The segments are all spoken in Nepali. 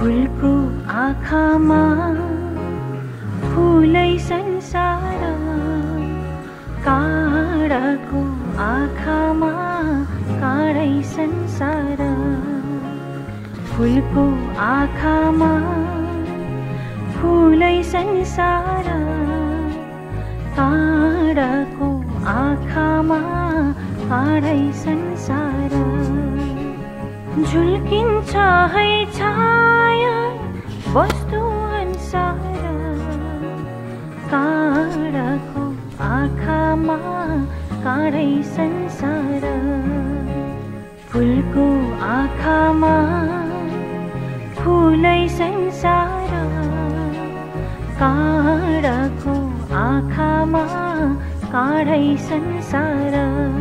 फुलको आँखामा फुलै संसार, काँडाको आँखामा काँडै संसार। फुलको आँखामा फुलै संसार, काँडाको आँखामा काँडै संसार। झुल्किन्छ है छाया वस्तु अनुसार, काँडाको आँखामा काँडै संसार। फुलको आँखामा फुलै संसार, काँडाको आँखामा काँडै संसार।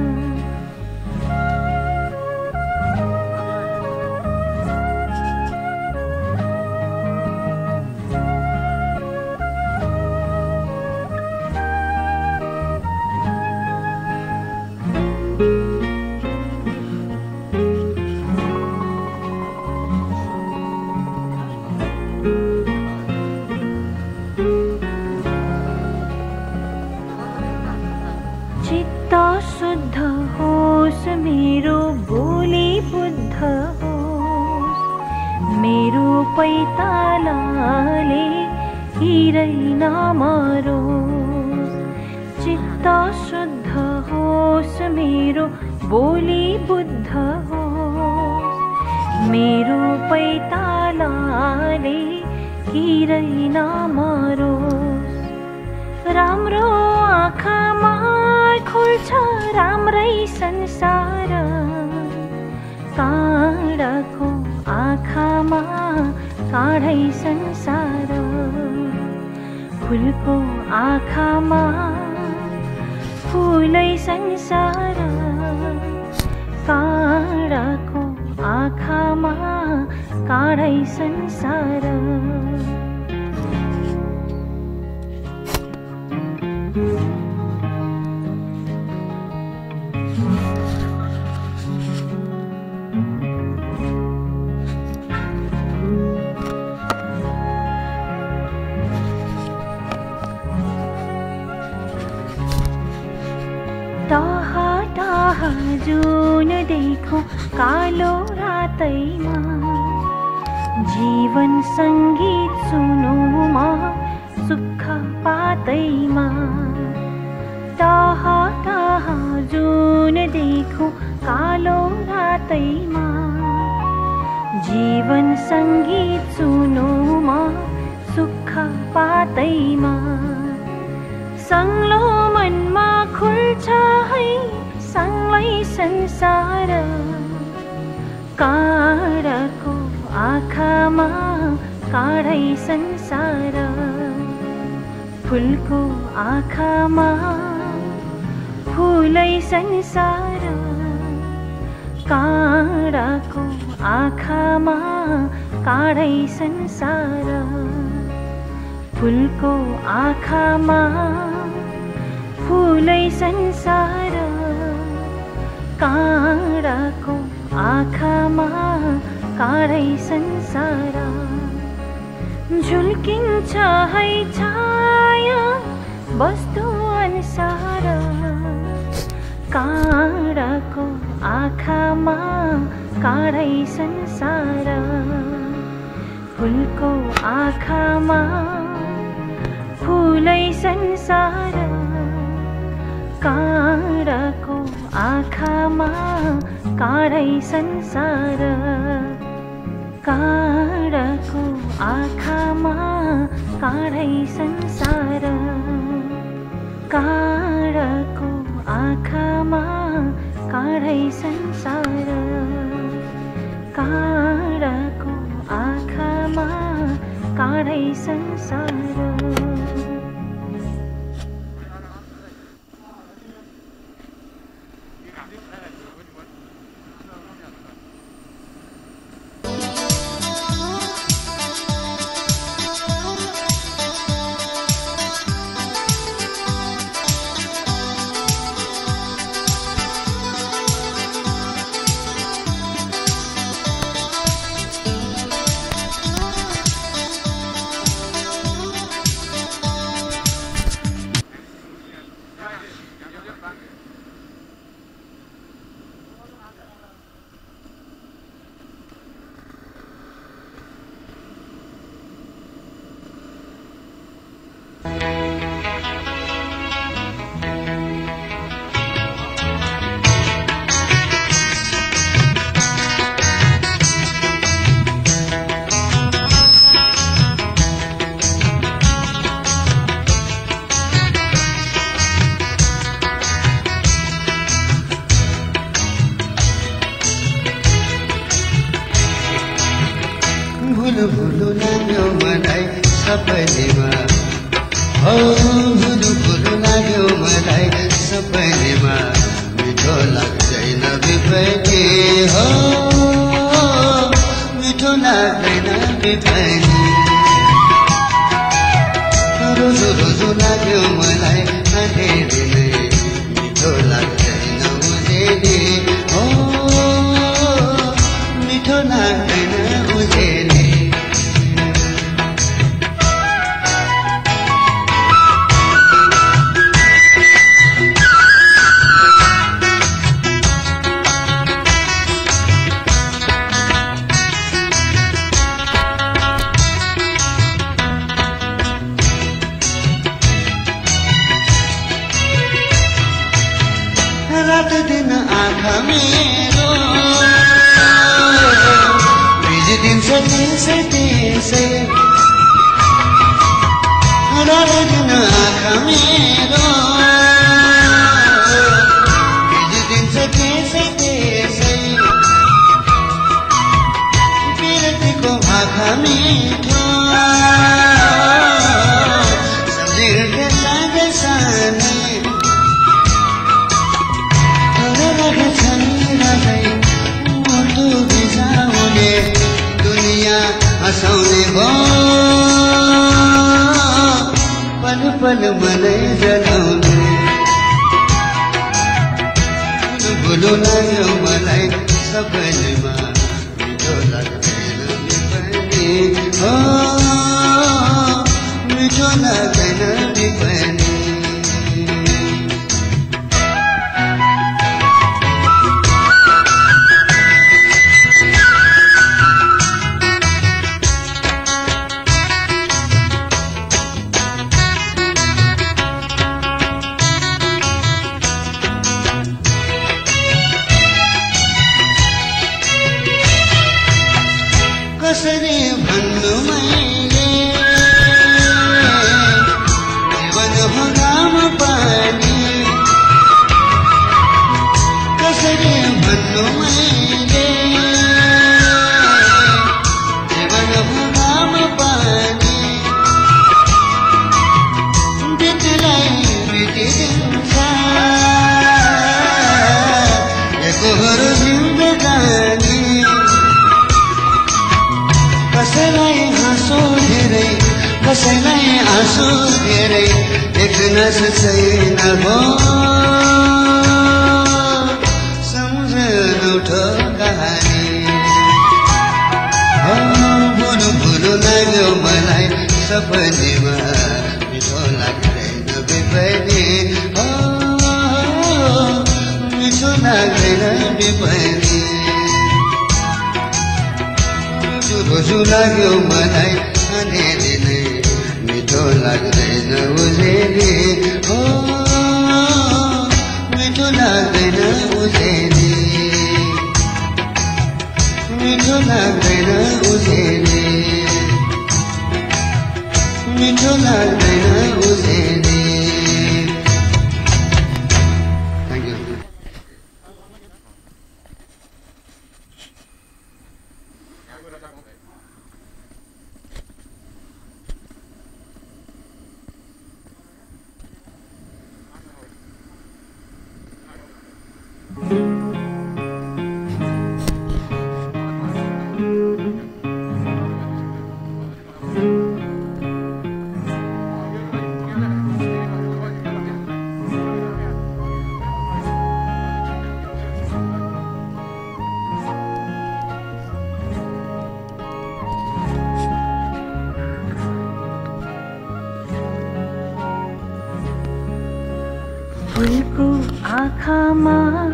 चित्त शुद्ध होस् मेरो बोली बुद्ध होस्, मेरो पैतालाले हिरै नमरोस्। चित्त शुद्ध होस् मेरो बोली बुद्ध होस्, मेरो पैतालाले हिरै नमरोस्। राम्रो आँखामा खुल्छ राम्रै संसार, काँडाको आँखामा काँडै संसार। फुलको आँखामा फुलै संसार, काँडाको आँखामा काँडै संसार। टाह टाह जुन देखो कालो रातैमा, जीवन सङ्गीत सुनुमा सुख पातैमा। टाह टाह जुन देखो कालो रातैमा, जीवन सङ्गीत सुनुमा सुख पातैमा। संग्लो मनमा खुल्छ है सँगै संसार, काँडाको आँखामा काँडै संसार। फुलको आँखामा फुलै संसार, काँडाको आँखामा काँडै संसार। फुलको आँखामा फुलै संसार, काँडाको आँखामा काँडै संसार। झुल्किन्छ है छाया वस्तु अनुसार, काँडाको आँखामा काँडै संसार। फुलको आँखामा फुलै संसार, काँडाको आँखामा काँडै संसार। काँडाको आँखामा काँडै संसार, काँडाको आँखामा काँडै संसार। काँडाको आँखामा काँडै संसार। लाग्यो मलाई सपनीमा हो हुनु लाग्यो मलाई सपनीमा मिठो लाग्दैन बिपनी हो मिठो लाग्दैन बिपनी रोजो रोजो लाग्यो मलाई अँधेरी नै मिठो लाग्दैन उजेली हो मिठो लाग्दैन उजेली रात दिन आँखा मेरो बिर्सिदिन्छ त्यसै त्यसै रात दिन आँखा मेरो बिर्सिदिन्छ त्यसै त्यसै बिरतीको आँखा मिठो सम्झिँदै लागे सानी दुनिया हँसाउने भयो पल पल मलाई जलाउने भुलो लाग्यो मलाई सपनीमा मिठो लाग्दैन बिपनी हो मिठो लाग्दैन बिपनी कसरी भन्नु मैले जीवन हो घाम पानी कसरी भन्नु मैले जीवन हो घाम पानी बितलाई बितिदिन्छ एकहोरो जिन्दगानी कसैलाई हाँसो धेरै कसैलाई आँसु धेरै देख्न छैन भो सम्झनु उठो कहानी हो भुलो भुलो लाग्यो मलाई सपनीमा मिठो लाग्दैन बिपनी हो मिठो लाग्दैन बिपनी रोजो लाग्यो मलाई अँधेरी नै मिठो लाग्दैन उजेली हो मिठो लाग्दैन उजेली मिठो लाग्दैन उजेली मिठो लाग्दैन उजेली फुलको आँखामा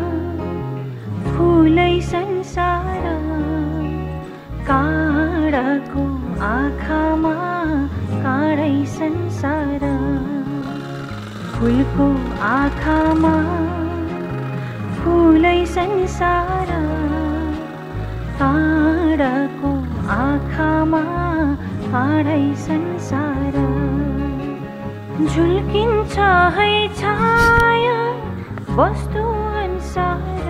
फुलै संसार काँडाको आँखामा काँडै संसार फुलको आँखामा फुलै संसार काँडाको आँखामा काँडै संसार झुल्किन्छ है छाया वस्तु अनुसार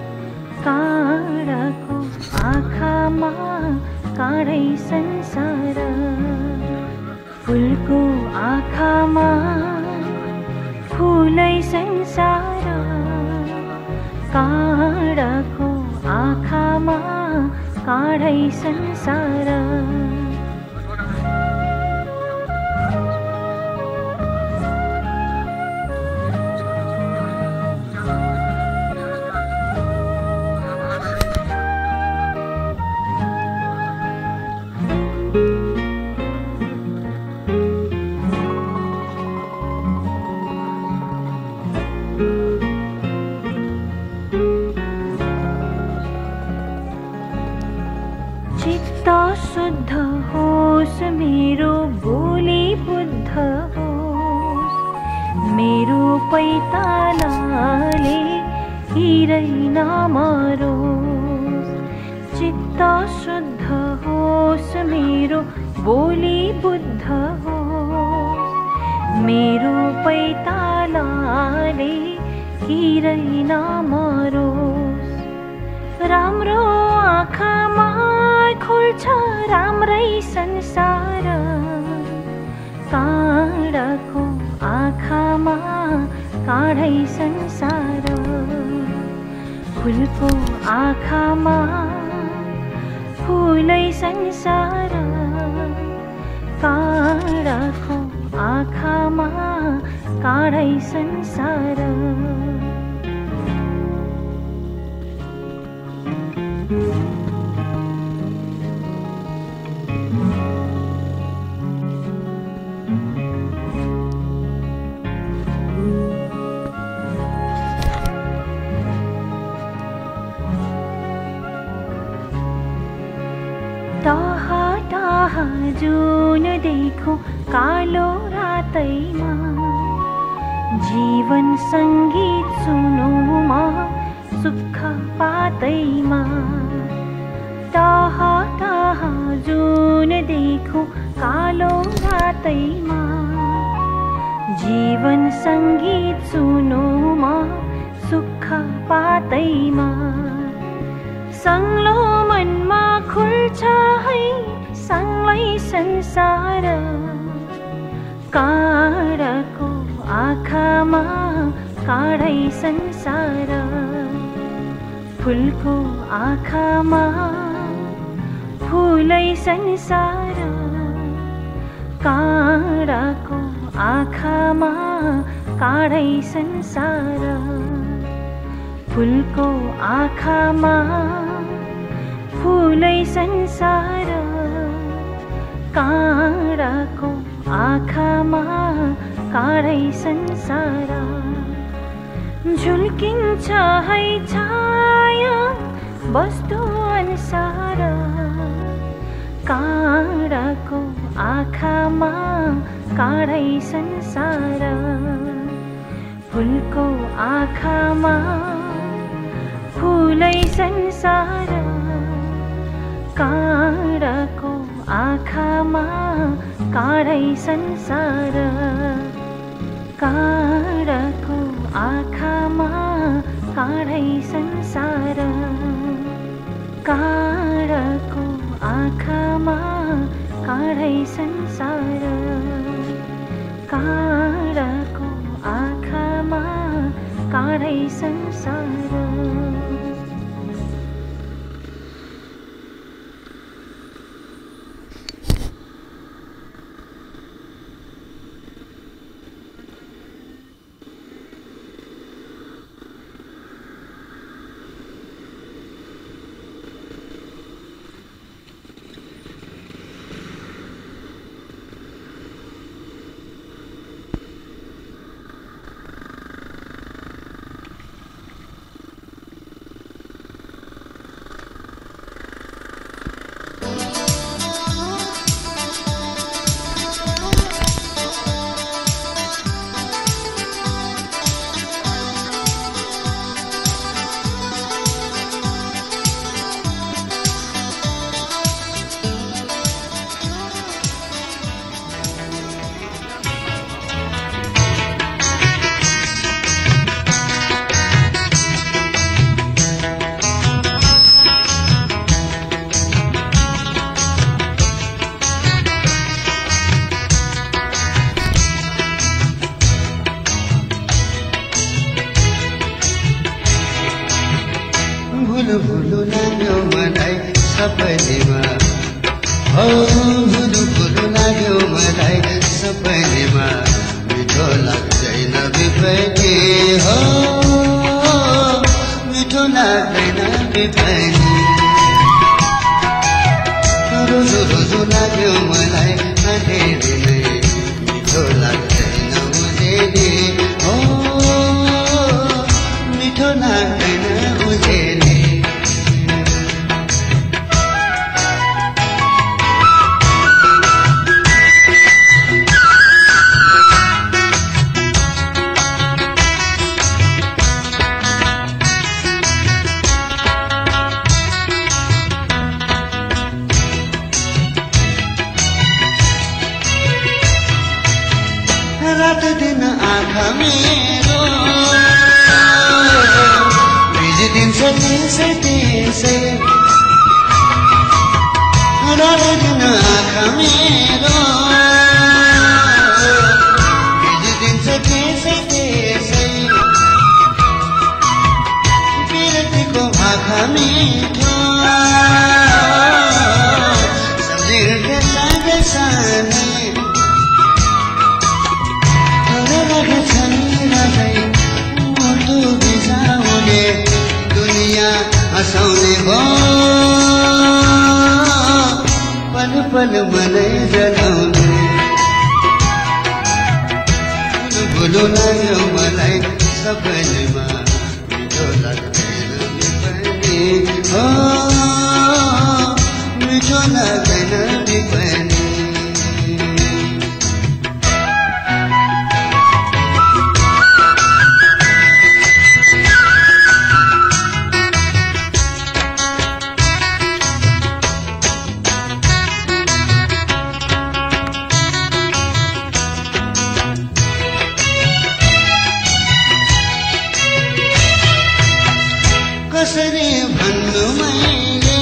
काँडाको आँखामा काँडै संसार आँखामा फुलै संसार, काँडाको आँखामा काँडै संसार। चित्त शुद्ध होस् मेरो बोली बुद्ध होस्, मेरो पैतालाले हिरै नमरोस्। चित्त शुद्ध होस् मेरो बोली बुद्ध होस्, मेरो पैतालाले हिरै नमरोस्। राम्रो आँखामा खुल्छ राम्रै संसार, काँडाको आँखामा काँडै संसार। फुलको आँखामा फुलै संसार, काँडाको आँखामा काँडै संसार। टाहा टाहा जुन देखौँ कालो रातैमा, जीवन सङ्गीत सुनौँ म सुख पातैमा। टाहा टाहा जुन देखौँ कालो रातैमा, जीवन सङ्गीत सुनौँ म सुख पातैमा। संग्लो मनमा खुल्छ है सँगै संसार, काँडाको आँखामा काँडै संसार। फुलको आँखामा फुलै संसार, काँडाको आँखामा काँडै संसार। फुलको आँखामा फुलै संसार, काँडाको आँखामा काँडै संसार। झुल्किन्छ है छाया वस्तु अनुसार, काँडाको आँखामा काँडै संसार। फुलको आँखामा फुलै संसार, काँडाको आँखामा काँडै संसार। काँडाको आँखामा काँडै संसार, काँडाको आँखामा काँडै संसार। काँडाको आँखामा काँडै संसार। भुलु भुलु लाग्यो मलाई सपनीमा हो भुलु भुलु लाग्यो मलाई सपनीमा मिठो लाग्दैन बिपनी हो मिठो लाग्दैन बिपनी रोजो रोजो लाग्यो मलाई अँधेरी नै मिठो लाग्दैन उजेली हो मिठो लाग्दैन उजेली रात दिन आँखा मेरो बिर्सिदिन्छ त्यसै त्यसै रात दिन आँखा मेरो बिर्सिदिन्छ त्यसै त्यसै बिरतीको आँखा मिठो सम्झिँदै लाग्छ सानी मुटु बिसाउने दुनियाँ हँसाउने भो पल पल मनै जलाउने भुलु लाग्यो मलाई सपनीमा मिठो लाग्दैन बिपनी हो मिठो लाग्दैन बिपनी कसरी भन्नु मैले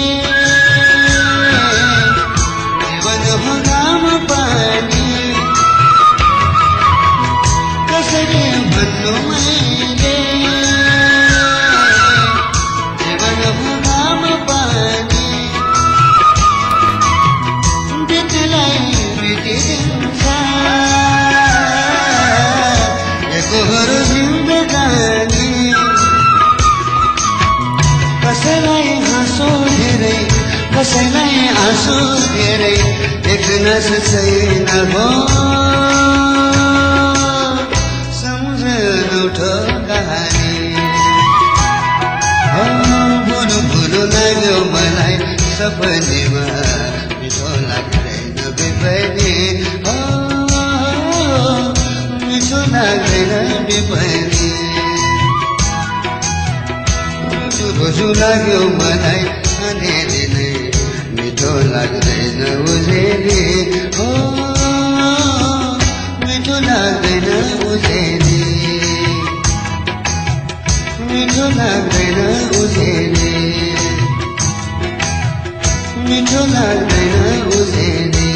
जीवन हो घाम पानी कसरी भन्नु मैले जीवन हो घाम पानी बितलाई बितिदिन्छ एकहोरो जिन्दगानी कसैलाई हाँसो धेरै कसैलाई आँसु धेरै देख्न छैन भो सम्झनु उठो कहानी हो भुलु भुलु लाग्यो मलाई सपनीमा मिठो लाग्दैन बिपनी हो मिठो लाग्दैन बिपनी रोजो लाग्यो मलाई अँधेरी नै मिठो लाग्दैन उजेली हो मिठो लाग्दैन उजेली मिठो लाग्दैन उजेली मिठो लाग्दैन उजेली